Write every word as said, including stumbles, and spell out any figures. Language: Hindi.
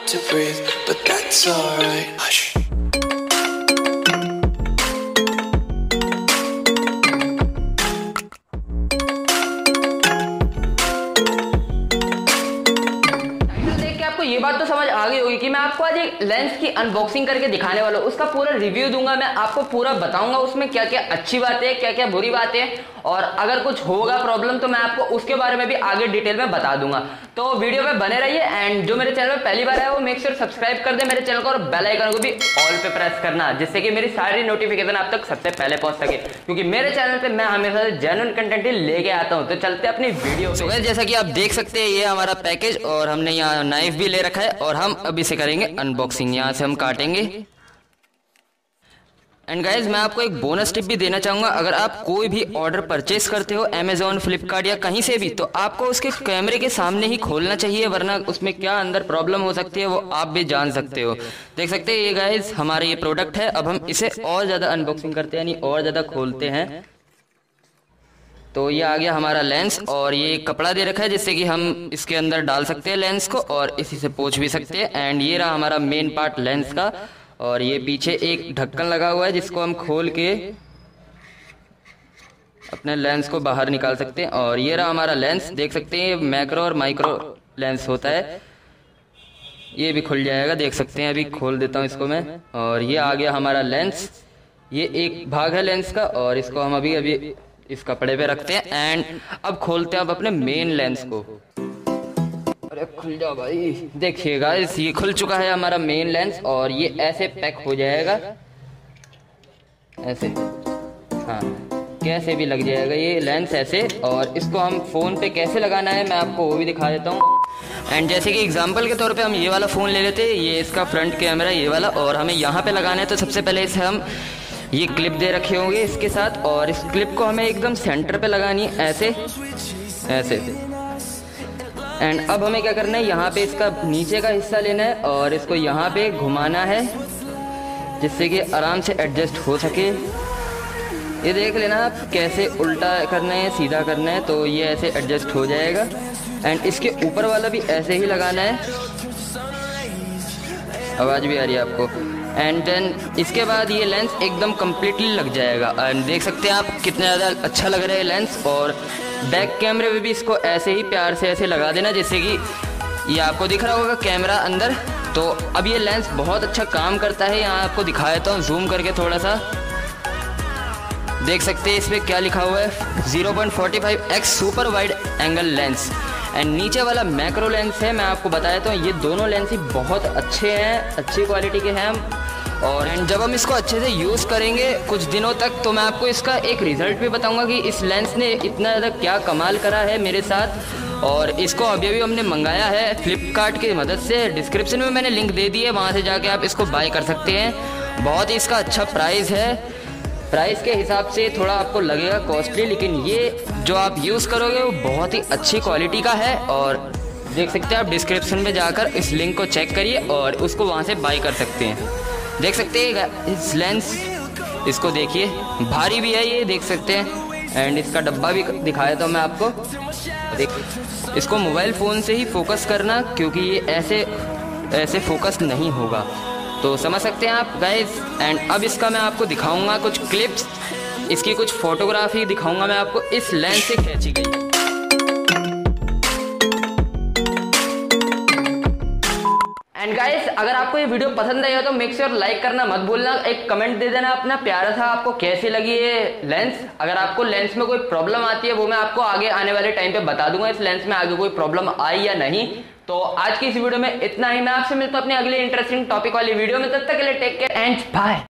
to breathe, but that's alright. Hush. ये बात तो समझ आ गई होगी कि मैं आपको आज एक लेंस की अनबॉक्सिंग करके दिखाने वाला हूँ। उसका पूरा रिव्यू दूंगा, मैं आपको पूरा बताऊंगा उसमें क्या क्या अच्छी बातें हैं, क्या क्या बुरी बातें हैं, और अगर कुछ होगा प्रॉब्लम तो मैं आपको उसके बारे में भी आगे डिटेल में बता दूंगा। तो वीडियो में बने रहिए। एंड जो मेरे चैनल पर पहली बार है वो मेक श्योर सब्सक्राइब कर दे मेरे चैनल को, और बेल आइकन को भी ऑल पे प्रेस करना, जिससे कि मेरी सारी नोटिफिकेशन आप तक सबसे पहले पहुंच सके, क्योंकि मेरे चैनल पे मैं हमेशा जेन्युइन कंटेंट ही लेके आता हूं। तो चलते अपनी वीडियो पे। तो जैसा कि आप देख सकते हैं ये हमारा पैकेज, और हमने यहाँ नाइफ भी ले रखा है, और हम अभी से करेंगे अनबॉक्सिंग। यहाँ से हम काटेंगे। एंड गाइज मैं आपको एक बोनस टिप भी देना चाहूंगा। अगर आप कोई भी ऑर्डर परचेस करते हो अमेजोन, फ्लिपकार्ट या कहीं से भी, तो आपको उसके कैमरे के सामने ही खोलना चाहिए, वरना उसमें क्या अंदर प्रॉब्लम हो सकती है वो आप भी जान सकते हो। देख सकते हैं ये गाइज हमारा ये प्रोडक्ट है। अब हम इसे और ज़्यादा अनबॉक्सिंग करते हैं, यानी और ज़्यादा खोलते हैं। तो ये आ गया हमारा लेंस, और ये कपड़ा दे रखा है जिससे कि हम इसके अंदर डाल सकते हैं लेंस को, और इसी से पोंछ भी सकते हैं। एंड ये रहा हमारा मेन पार्ट लेंस का, और ये पीछे एक ढक्कन लगा हुआ है जिसको हम खोल के अपने लेंस को बाहर निकाल सकते हैं। और ये रहा हमारा लेंस, देख सकते हैं मैक्रो और माइक्रो लेंस होता है, ये भी खुल जाएगा, देख सकते हैं। अभी खोल देता हूँ इसको मैं, और ये आ गया हमारा लेंस। ये एक भाग है लेंस का, और इसको हम अभी अभी इस कपड़े पे रखते हैं। एंड अब खोलते हैं अब अपने मेन लेंस को। अरे खुल जाओ भाई। देखिएगा ये खुल चुका है हमारा मेन लेंस, और ये ऐसे पैक हो जाएगा, ऐसे, हाँ कैसे भी लग जाएगा ये लेंस ऐसे। और इसको हम फ़ोन पे कैसे लगाना है मैं आपको वो भी दिखा देता हूँ। एंड जैसे कि एग्जांपल के तौर पे हम ये वाला फ़ोन ले लेते हैं, ये इसका फ्रंट कैमरा ये वाला, और हमें यहाँ पे लगाना है। तो सबसे पहले इसे हम ये क्लिप दे रखे होंगे इसके साथ, और इस क्लिप को हमें एकदम सेंटर पे लगानी है, ऐसे ऐसे। एंड अब हमें क्या करना है, यहाँ पे इसका नीचे का हिस्सा लेना है, और इसको यहाँ पे घुमाना है जिससे कि आराम से एडजस्ट हो सके। ये देख लेना आप कैसे उल्टा करना है सीधा करना है, तो ये ऐसे एडजस्ट हो जाएगा। एंड इसके ऊपर वाला भी ऐसे ही लगाना है। आवाज़ भी आ रही है आपको। एंड देन इसके बाद ये लेंस एकदम कम्प्लीटली लग जाएगा। एंड देख सकते हैं आप कितना ज़्यादा अच्छा लग रहा है लेंस। और बैक कैमरे में भी इसको ऐसे ही प्यार से ऐसे लगा देना, जैसे कि ये आपको दिख रहा होगा कैमरा अंदर। तो अब ये लेंस बहुत अच्छा काम करता है। यहाँ आपको दिखा देता हूँ जूम करके थोड़ा सा, देख सकते हैं इसमें क्या लिखा हुआ है, zero point four five X super wide angle lens. And नीचे वाला मैक्रो लेंस है, मैं आपको बता देता हूँ ये दोनों लेंस ही बहुत अच्छे हैं, अच्छी क्वालिटी के हैं। और एंड जब हम इसको अच्छे से यूज़ करेंगे कुछ दिनों तक, तो मैं आपको इसका एक रिज़ल्ट भी बताऊंगा कि इस लेंस ने इतना ज़्यादा क्या कमाल करा है मेरे साथ। और इसको अभी अभी हमने मंगाया है फ्लिपकार्ट की मदद से। डिस्क्रिप्शन में मैंने लिंक दे दी है, वहाँ से जाके आप इसको बाय कर सकते हैं। बहुत ही इसका अच्छा प्राइस है, प्राइस के हिसाब से थोड़ा आपको लगेगा कॉस्टली, लेकिन ये जो आप यूज़ करोगे वो बहुत ही अच्छी क्वालिटी का है। और देख सकते हैं आप डिस्क्रिप्शन में जाकर इस लिंक को चेक करिए और उसको वहाँ से बाय कर सकते हैं। देख सकते हैं इस लेंस, इसको देखिए भारी भी है ये, देख सकते हैं। एंड इसका डब्बा भी दिखा देता हूँ मैं आपको। देख इसको मोबाइल फ़ोन से ही फोकस करना, क्योंकि ये ऐसे ऐसे फोकस नहीं होगा, तो समझ सकते हैं आप गाइस। एंड अब इसका मैं आपको दिखाऊंगा कुछ क्लिप्स, इसकी कुछ फोटोग्राफी दिखाऊंगा मैं आपको इस लेंस से खींची गई। एंड गाइस अगर आपको ये वीडियो पसंद आई हो तो मेक श्योर लाइक करना मत भूलना, एक कमेंट दे देना अपना प्यारा था, आपको कैसी लगी ये लेंस। अगर आपको लेंस में कोई प्रॉब्लम आती है वो मैं आपको आगे आने वाले टाइम पे बता दूंगा, इस लेंस में आगे कोई प्रॉब्लम आई या नहीं। तो आज की इस वीडियो में इतना ही। मैं आपसे मिलता हूं अपनी अगली इंटरेस्टिंग टॉपिक वाली वीडियो में, तब तक के लिए टेक केयर एंड बाय।